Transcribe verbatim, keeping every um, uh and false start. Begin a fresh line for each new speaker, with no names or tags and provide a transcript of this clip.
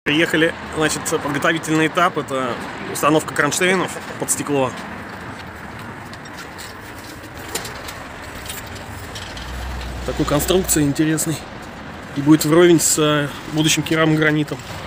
Приехали, значит, подготовительный этап, это установка кронштейнов под стекло. Такой конструкции интересный. И будет вровень с будущим керамогранитом.